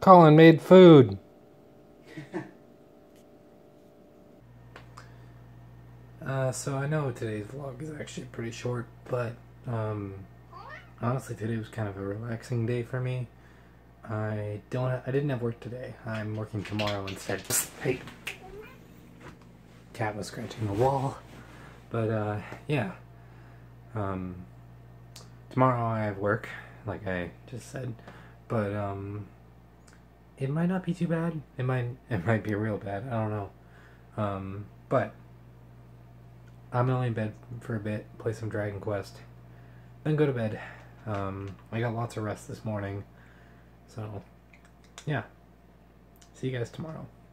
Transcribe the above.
Colin made food. So I know today's vlog is actually pretty short, but honestly today was kind of a relaxing day for me. I didn't have work today. I'm working tomorrow instead. Hey, cat was scratching the wall. But yeah. Tomorrow I have work, like I just said, but it might not be too bad. It might be real bad. I don't know. But I'm gonna lay in bed for a bit, play some Dragon Quest, then go to bed. I got lots of rest this morning, so yeah. See you guys tomorrow.